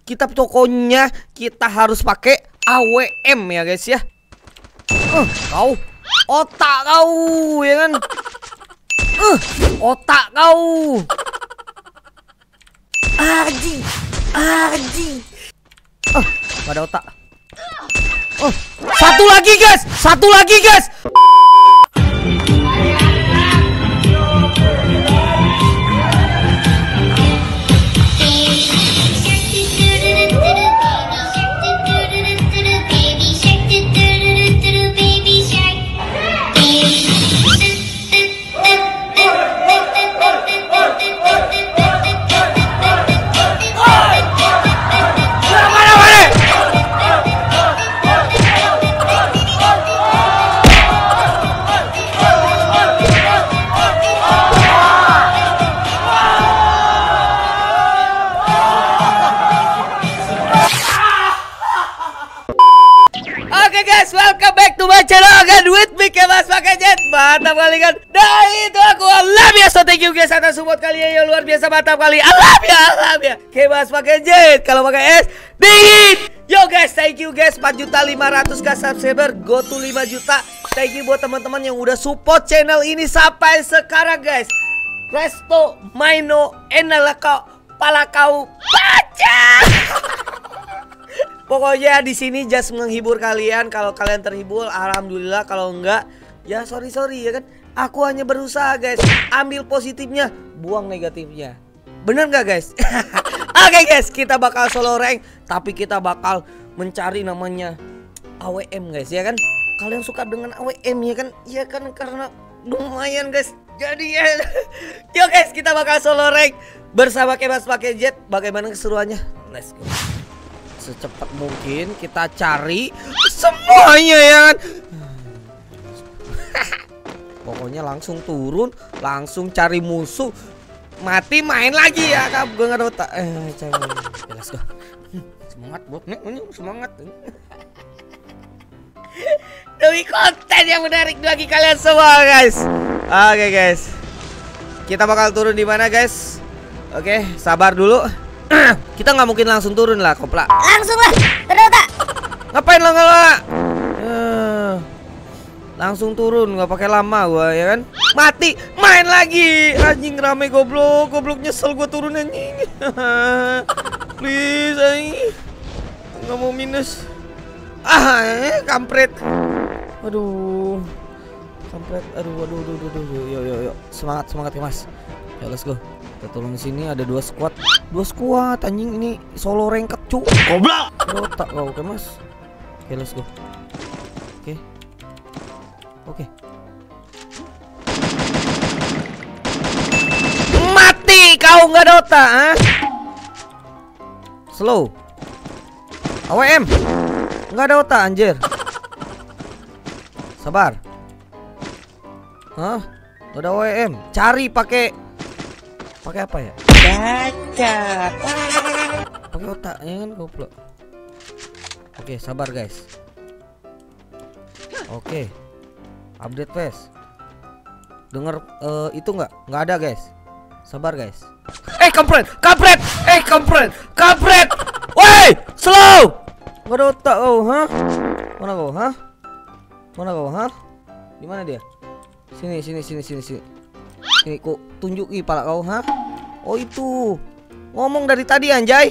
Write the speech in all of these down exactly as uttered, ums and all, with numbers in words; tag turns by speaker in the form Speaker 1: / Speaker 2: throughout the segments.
Speaker 1: kita pokoknya kita harus pakai A W M ya guys ya. Uh, kau otak kau ya kan. Uh, otak kau. Anjing, anjing. Oh, gak ada otak. Oh, satu lagi guys, satu lagi guys. Oke guys, welcome back to my channel again with me Kemas pakai jet. Mantap kali kan. Nah itu aku love ya. So thank you guys atas support kalian yang luar biasa mantap kali. I love ya, I love ya. Kemas pakai jet. Kalau pakai S dingin. Yo guys, thank you guys empat juta lima ratus k subscriber, go to lima juta. Thank you buat teman-teman yang udah support channel ini sampai sekarang guys. Resto Maino Enalakau Palakau baca. Pokoknya di sini just menghibur kalian. Kalau kalian terhibur, alhamdulillah. Kalau enggak, ya sorry sorry ya kan. Aku hanya berusaha guys. Ambil positifnya, buang negatifnya. Bener nggak guys? Oke guys, kita bakal solo rank, tapi kita bakal mencari namanya A W M guys ya kan. Kalian suka dengan A W M ya kan? Ya kan karena lumayan guys. Jadi ya, yo guys kita bakal solo rank bersama Kemas pakai jet. Bagaimana keseruannya? Let's go. Secepat mungkin kita cari semuanya ya kan. Pokoknya langsung turun, langsung cari musuh, mati main lagi ya kan. Gue nggak ada otak. Eh, let's go. Semangat bro, nih semangat. Demi konten yang menarik bagi kalian semua guys. Oke guys, kita bakal turun di mana guys? Oke, sabar dulu. Kita nggak mungkin langsung turun lah, kopla.
Speaker 2: Langsung lah, ternyata.
Speaker 1: Ngapain lo nggak? Uh, langsung turun, nggak pakai lama gua ya kan? Mati, main lagi. Anjing rame goblok, goblok nyesel gua turun anjing. Please anjing, nggak mau minus. Ah, eh, kampret. Aduh, kampret. Aduh, aduh, aduh, aduh, aduh. Yuk, yuk, yuk. Semangat, semangat ya mas. Ya let's go. Kita tolong di sini ada dua squad. Dua squad anjing ini solo ranked cu. Goblok. Otak kau oke mas. Oke let's go. Oke. Oke. Mati kau nggak ada otak, ah? Slow. A W M. Nggak ada otak anjir. Sabar. Hah? Nggak ada A W M. Cari pakai pakai apa ya? Baca. Pakai otaknya kan goblok. Oke, sabar guys. Oke. Update fast. Dengar uh, itu nggak? Nggak ada guys. Sabar guys. Eh kampret, kampret, eh kampret, kampret. Woi, slow. Nggak ada otak oh, hah? Mana kau, hah? Mana kau, hah? Di mana dia? Sini, sini, sini, sini, sini. Sini, kok tunjuki pala kau, hah? Oh itu, ngomong dari tadi anjay.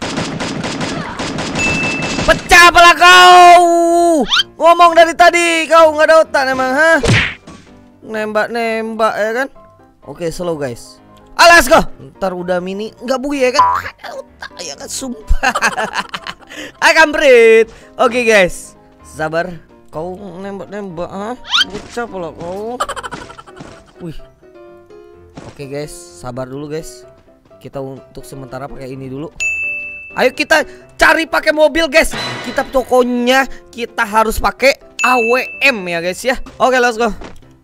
Speaker 1: Pecah pala kau. Ngomong dari tadi, kau nggak ada otak emang, hah? Nembak-nembak ya kan? Oke, slow guys. Alas kau, ntar udah mini nggak bui ya kan? Ada otak ya kan, sumpah. Akan berit. Oke guys, sabar. Kau nembak-nembak, hah? Pecah pala kau. Wih. Oke guys, sabar dulu guys. Kita untuk sementara pakai ini dulu. Ayo kita cari pakai mobil guys. Kita pokoknya kita harus pakai A W M ya guys ya. Oke let's go.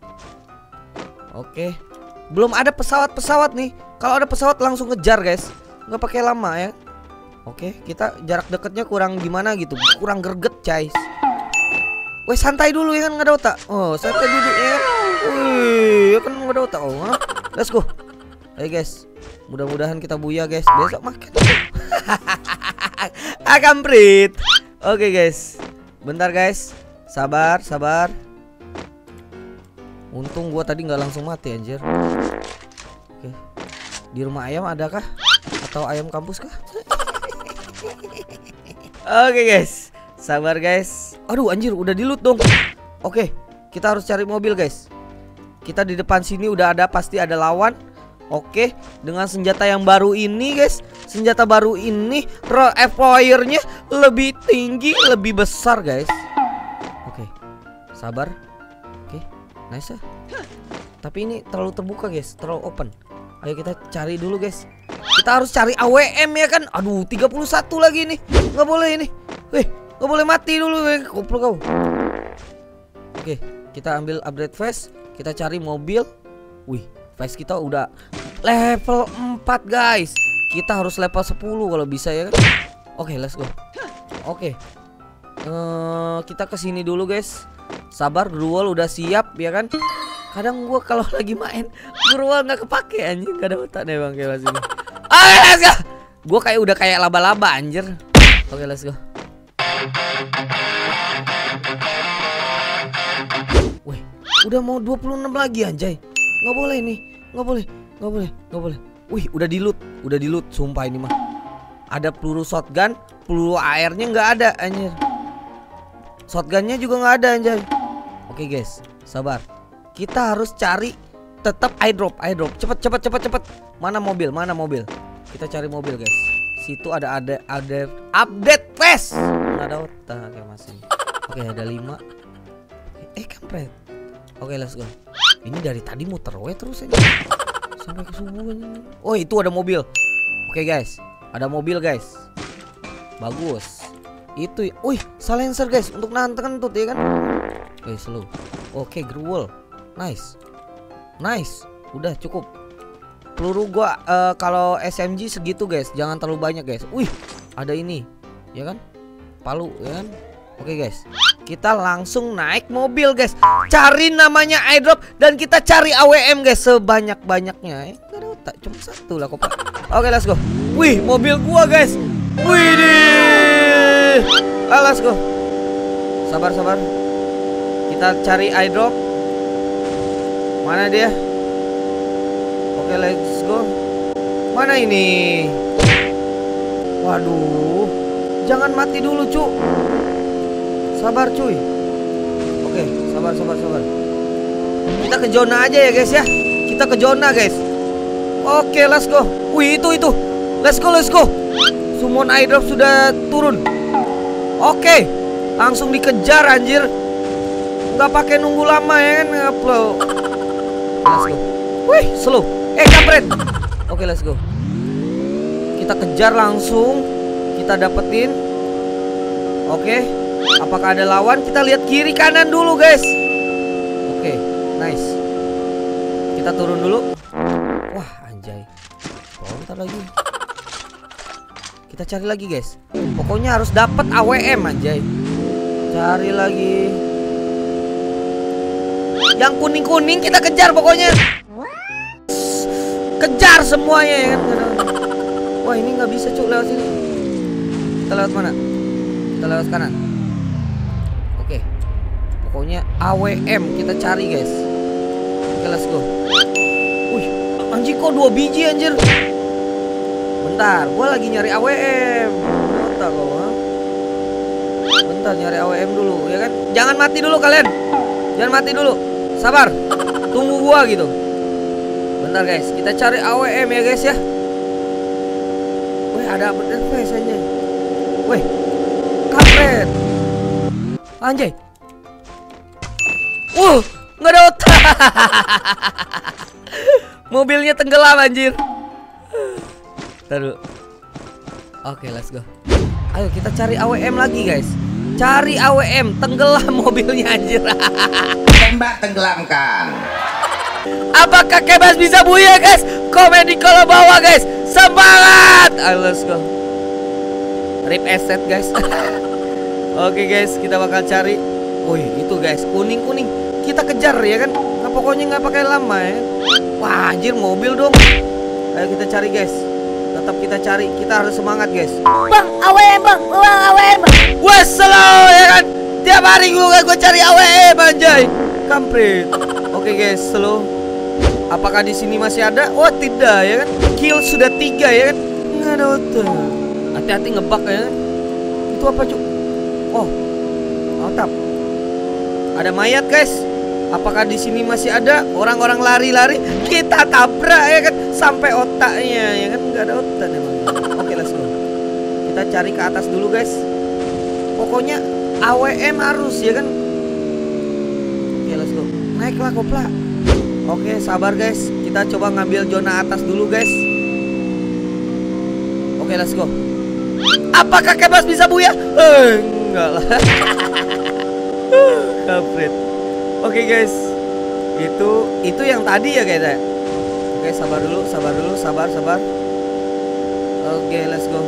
Speaker 1: Oke. Belum ada pesawat-pesawat nih. Kalau ada pesawat langsung kejar guys. Nggak pakai lama ya. Oke, kita jarak dekatnya kurang gimana gitu. Kurang greget guys. Weh santai dulu ya kan, nggak ada otak. Oh santai duduk ya kan. Wih ya kan nggak ada otak. Oh huh? Let's go. Ayo guys, mudah-mudahan kita buya guys. Besok makan. Akamprit. Oke guys. Bentar guys. Sabar, sabar. Untung gua tadi nggak langsung mati anjir. Oke. Di rumah ayam adakah? Atau ayam kampus kah? Oke guys. Sabar guys. Aduh anjir udah di loot dong. Oke, kita harus cari mobil guys. Kita di depan sini udah ada, pasti ada lawan. Oke, dengan senjata yang baru ini guys. Senjata baru ini fire-nya lebih tinggi, lebih besar guys. Oke, sabar. Oke, nice ya. Tapi ini terlalu terbuka guys, terlalu open. Ayo kita cari dulu guys. Kita harus cari A W M ya kan. Aduh tiga puluh satu lagi nih. Nggak boleh ini. Weh, nggak boleh mati dulu weh. Goblok kau. Oke, kita ambil upgrade vest. Kita cari mobil. Wih, vest kita udah level empat guys. Kita harus level sepuluh kalau bisa ya kan. Oke, let's go. Oke, uh, kita kesini dulu guys. Sabar, Gruwol udah siap ya kan. Kadang gua kalau lagi main Gruwol nggak kepake anjing, gak ada otaknya bang kayak sini. Oke, let's go. Gua kayak udah kayak laba-laba anjir. Oke, let's go. Wih, udah mau dua puluh enam lagi anjay. Nggak boleh nih, nggak boleh, nggak boleh, nggak boleh. Wih, udah di loot, udah di loot, sumpah ini mah. Ada peluru shotgun, peluru A R-nya nggak ada anjir. Shotgunnya juga nggak ada anjay. Oke guys, sabar. Kita harus cari tetap eyedrop, eyedrop. Cepet, cepet, cepet, cepet. Mana mobil, mana mobil? Kita cari mobil guys. Situ ada ada ada update fast. Nggak ada otak kayak masih. Oke, ada lima. Eh kampret. Oke, let's go. Ini dari tadi muter we terus aja sampai ke subuhan. Oh, itu ada mobil. Oke guys, ada mobil guys. Bagus. Itu, wih, silencer guys untuk nahan kentut ya kan. Oke, slow. Oke, Gruwol. Nice. Nice. Udah cukup. Peluru gua uh, kalau S M G segitu guys, jangan terlalu banyak guys. Wih, ada ini. Ya kan? Palu ya kan? Oke guys. Kita langsung naik mobil guys. Cari namanya airdrop dan kita cari A W M guys sebanyak-banyaknya. Eh, gak ada otak, cuma satu lah kopak. Oke, let's go. Wih, mobil gua guys. Wih deh. Ah, let's go. Sabar, sabar. Kita cari airdrop. Mana dia? Oke, let's go. Mana ini? Waduh. Jangan mati dulu, cu. Sabar, cuy. Oke, sabar, sabar, sabar. Kita ke zona aja ya, guys ya. Kita ke zona, guys. Oke, let's go. Wih, itu itu. Let's go, let's go. Summon airdrop sudah turun. Oke. Langsung dikejar anjir. Nggak pakai nunggu lama ya kan, ngupload. Let's go. Wih, slow. Eh, kampret. Oke, let's go. Kita kejar langsung. Kita dapetin. Oke. Apakah ada lawan? Kita lihat kiri kanan dulu, guys. Oke, nice. Kita turun dulu. Wah, anjay. Oh, bentar lagi. Kita cari lagi, guys. Pokoknya harus dapat A W M anjay. Cari lagi. Yang kuning-kuning kita kejar pokoknya. Kejar semuanya ya kan. Wah, ini nggak bisa cuk lewat sini. Kita lewat mana? Kita lewat kanan. Oke. Pokoknya A W M kita cari guys. Oke, let's go. Wih, anjing kok dua biji anjir. Bentar, gua lagi nyari A W M. Bentar kok, ha? Bentar nyari A W M dulu ya kan. Jangan mati dulu kalian. Jangan mati dulu. Sabar. Tunggu gua gitu. Bentar guys, kita cari A W M ya guys ya. Wih, ada update face aja. Wih, kampret. Anjay. Uh, nggak ada otak. Mobilnya tenggelam anjir. Taruh. Oke, let's go. Ayo kita cari A W M lagi guys. Cari A W M, tenggelam mobilnya anjir.
Speaker 2: Tembak, tenggelamkan.
Speaker 1: Apakah Kebas bisa buya guys? Komen di kolom bawah guys. Semangat. Ayo let's go. Rip asset guys. Oke guys, kita bakal cari. Wih, itu guys, kuning-kuning. Kita kejar ya kan. Nah, pokoknya nggak pakai lama ya. Wah, anjir mobil dong. Ayo kita cari guys. Tetap kita cari. Kita harus semangat guys.
Speaker 3: Bang, A W M bang, uang A W M.
Speaker 1: Gue slow ya kan. Tiap hari gue gue cari A W M anjay. Kampret. Oke guys, slow. Apakah di sini masih ada? Oh tidak ya kan. Kill sudah tiga ya kan. Nggak ada otak. Hati-hati ngebug ya kan. Itu apa cuk? Oh, mantap. Ada mayat guys. Apakah di sini masih ada orang-orang lari-lari? Kita tabrak ya kan sampai otaknya ya kan, nggak ada otak emang. Oke, let's go. Kita cari ke atas dulu guys. Pokoknya A W M harus ya kan. Oke, let's go. Naiklah kopla. Oke, sabar guys. Kita coba ngambil zona atas dulu guys. Oke, let's go. Apakah Kebas bisa buya? Eh, enggak lah. Kampret. Oke guys, itu itu yang tadi ya guys ya. Oke, sabar dulu, sabar dulu, sabar, sabar. Oke, let's go.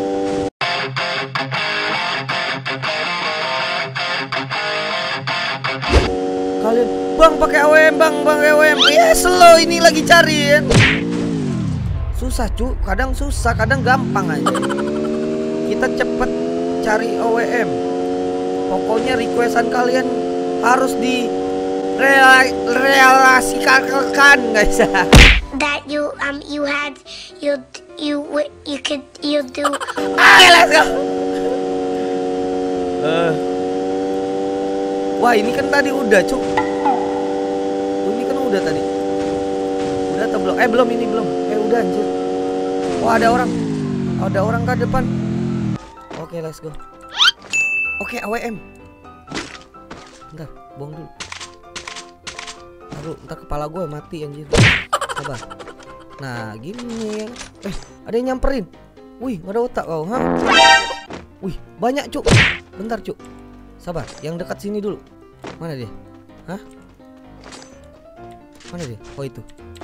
Speaker 1: Kalian, bang pakai A W M, bang, bang A W M. Ya slow ini lagi cariin. Susah cu, kadang susah, kadang gampang aja. Kita cepet cari A W M. Pokoknya requestan kalian harus di relasikan guys.
Speaker 3: That you um you had you you you could you do.
Speaker 1: Ah, let's go. Uh. Wah, ini kan tadi udah cuk. Ini kan udah tadi. Udah atau belum? Eh belum, ini belum. Eh udah anjir. Wah, ada orang. Ada orang ke depan. Oke, let's go. Oke, A W M. Bentar, buang dulu. Aduh, ntar kepala gue mati anjir. Sabar. Nah, gini. Eh, ada yang nyamperin. Wih, gak ada otak kau, ha? Wih, banyak cuk. Bentar cuk. Sabar, yang dekat sini dulu. Mana dia? Hah? Mana dia? Oh itu.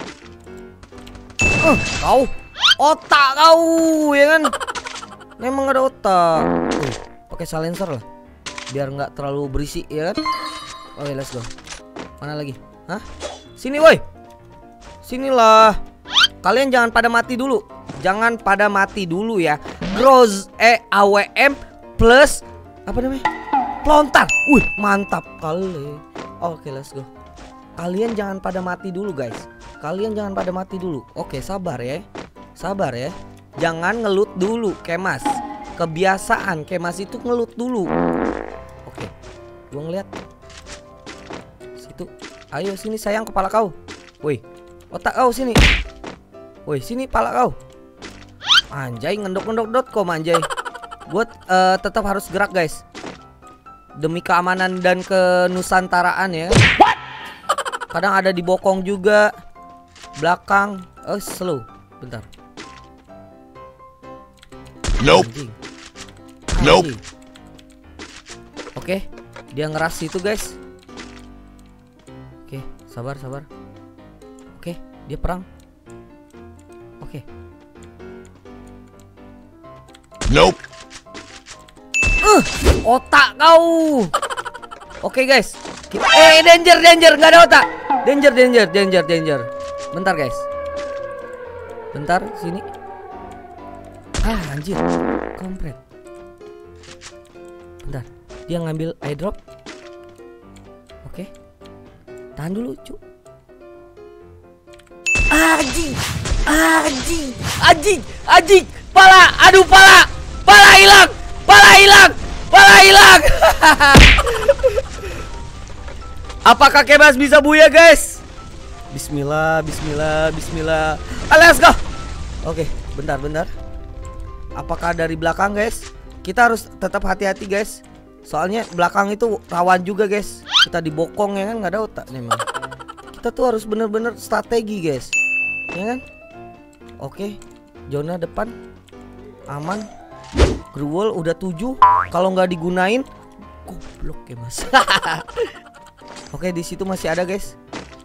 Speaker 1: Oh, kau. Otak kau, ya kan? Memang ada otak. Tuh, pakai silencer lah. Biar nggak terlalu berisik, ya kan? Oke, let's go. Mana lagi? Hah? Sini woi. Sinilah. Kalian jangan pada mati dulu. Jangan pada mati dulu ya. Groz eh A W M plus apa namanya? Pelontar. Wih, mantap kali. Oke, let's go. Kalian jangan pada mati dulu, guys. Kalian jangan pada mati dulu. Oke, sabar ya. Sabar ya. Jangan ngelut dulu, Kemas. Kebiasaan Kemas itu ngelut dulu. Oke. Gua ngeliat. Situ. Ayo sini sayang, kepala kau. Woi, otak kau sini. Woi, sini pala kau. Anjay, ngendok-ngendok dot com anjay. Gue uh, tetap harus gerak guys. Demi keamanan dan kenusantaraan ya. Kadang ada di bokong juga. Belakang. Oh, slow. Bentar.
Speaker 2: Nope.
Speaker 1: Anjing.
Speaker 2: Nope.
Speaker 1: Anjing. Oke, dia ngeras itu guys. Oke, sabar sabar. Oke, dia perang. Oke.
Speaker 2: Nope.
Speaker 1: Uh, otak kau. Oke guys. Kita, eh danger danger nggak ada otak. Danger danger danger danger. Bentar guys. Bentar sini. Ah anjir. Kompret. Bentar. Dia ngambil airdrop. Oke. Tahan dulu cu. Anjing. Anjing. Anjing. Anjing. Pala. Aduh pala. Pala hilang. Pala hilang. Pala hilang. Apakah Kebas bisa buya guys? Bismillah, bismillah, bismillah. Ah, let's go. Oke, bentar, bentar. Apakah dari belakang guys? Kita harus tetap hati-hati guys. Soalnya belakang itu rawan juga guys. Kita dibokong ya kan, nggak ada otak memang. Kita tuh harus bener-bener strategi guys. Ya kan? Oke, zona depan aman. Gruwel udah tujuh. Kalau nggak digunain, goblok ya mas. Oke, di situ masih ada guys.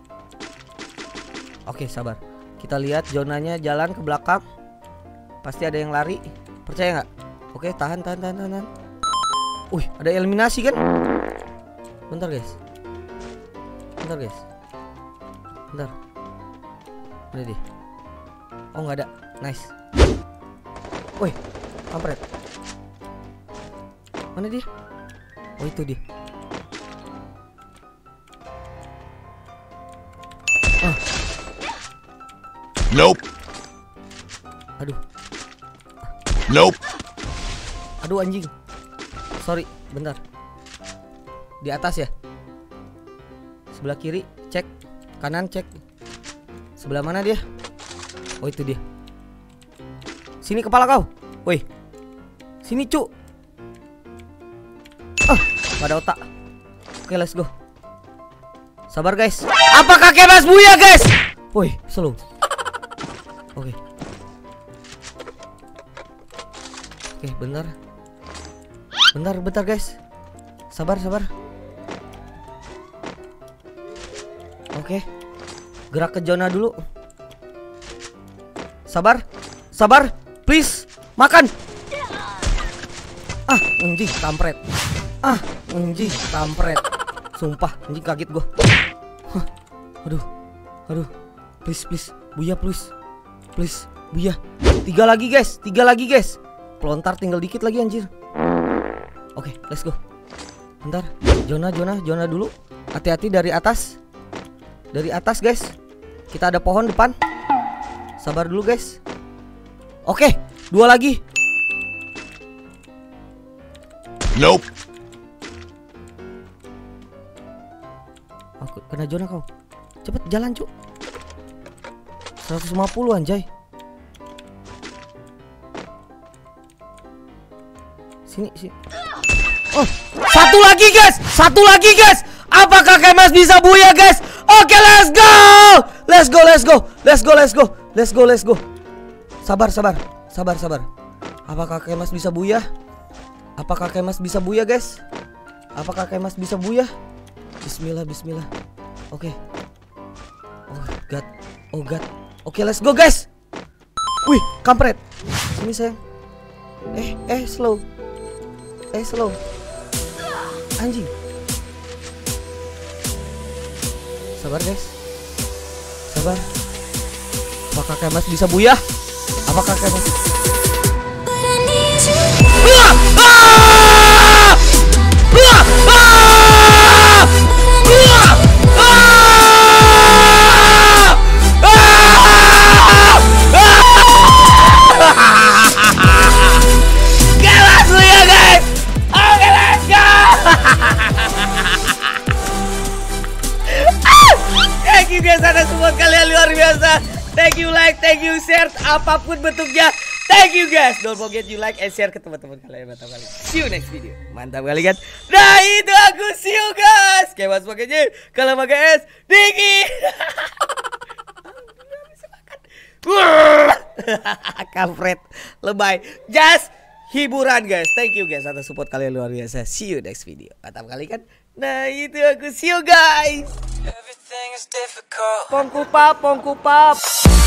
Speaker 1: Oke, sabar. Kita lihat zonanya jalan ke belakang. Pasti ada yang lari. Percaya nggak? Oke, tahan, tahan, tahan, tahan. Wih, ada eliminasi kan? Bentar guys. Bentar guys. Bentar. Udah deh. Oh nggak ada. Nice. Wih, kampret. Mana dia? Oh itu dia. Ah.
Speaker 2: Nope.
Speaker 1: Aduh.
Speaker 2: Nope.
Speaker 1: Aduh anjing. Sorry, bentar. Di atas ya. Sebelah kiri cek, kanan cek. Sebelah mana dia? Oh itu dia. Sini kepala kau. Woi. Sini cu. Ah, gak ada otak. Oke, let's go. Sabar guys. Apakah kemas buaya guys? Woi, slow. Oke. Oke, bentar. Bentar, bentar guys. Sabar, sabar. Oke. Gerak ke zona dulu. Sabar. Sabar. Please. Makan. Ah, anjing kampret. Ah, anjing kampret. Sumpah, anjing kaget gua. Huh. Aduh. Aduh. Please, please. Buya, please. Please, buya. Tiga lagi guys. Tiga lagi guys. Pelontar tinggal dikit lagi anjir. Oke, let's go. Bentar. Zona, zona, zona dulu. Hati-hati dari atas. Dari atas guys. Kita ada pohon depan. Sabar dulu guys. Oke, dua lagi.
Speaker 2: Nope.
Speaker 1: Aku kena zona kau. Cepet jalan cu. seratus lima puluh anjay. Sini, sini. Oh, satu lagi guys. Satu lagi guys. Apakah Kemas bisa buya guys? Oke, let's go. Let's go, let's go. Let's go, let's go. Let's go, let's go. Sabar, sabar. Sabar, sabar. Apakah Kemas bisa buya? Apakah Kemas bisa buya guys? Apakah Kemas bisa buya? Bismillah, bismillah. Oke. Oh god. Oh god. Oke, let's go guys. Wih, kampret. Sini sayang. Eh, eh slow. Eh slow. Anjing. Sabar guys. Sabar. Apakah Kemas bisa buya? Apakah Kemas? Ah! Ah! Ah! Ah! Kemas buya guys. Oke, let's go. Thank you guys atas support kalian luar biasa. Thank you like, thank you share, apapun bentuknya. Thank you guys. Don't forget you like and share ke teman-teman kalian. Mantap kali. See you next video. Mantap kali kan. Nah itu aku see you guys. Kemas pakainya kalau pakai es dingin. Kampret, lebay. Just hiburan guys. Thank you guys atas support kalian luar biasa. See you next video. Mantap kali kan. Nah itu aku see you guys. Everything is difficult. Pongku pap, pongku pap.